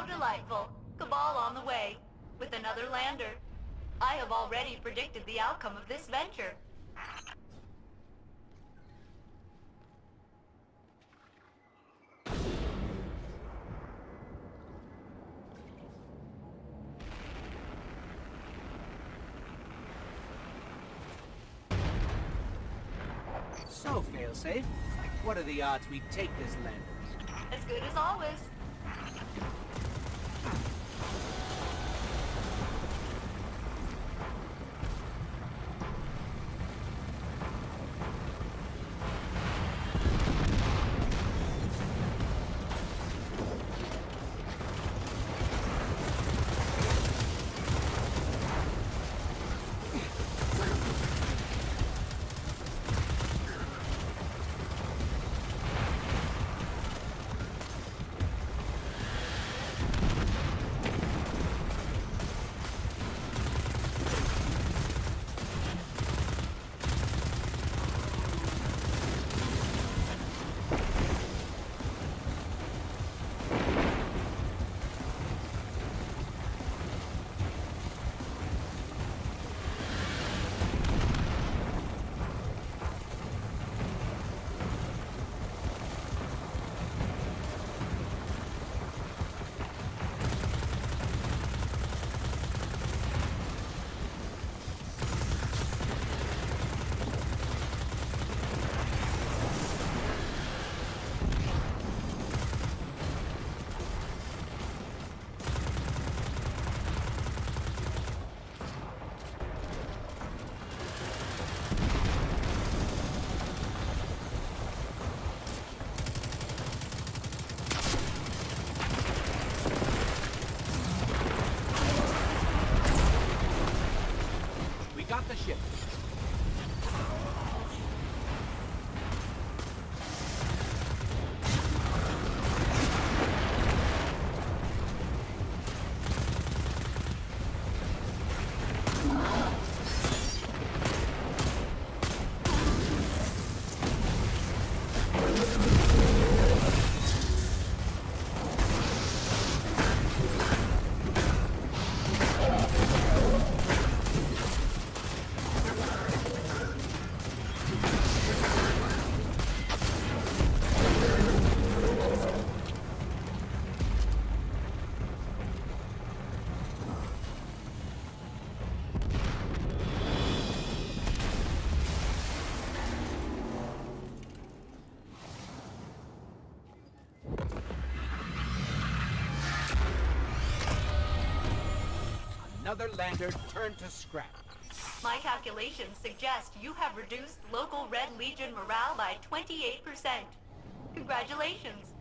How delightful. Cabal on the way, with another lander. I have already predicted the outcome of this venture. So, failsafe, what are the odds we take this lander? As good as always. Got the ship. Another lander turned to scrap. My calculations suggest you have reduced local Red Legion morale by 28%. Congratulations.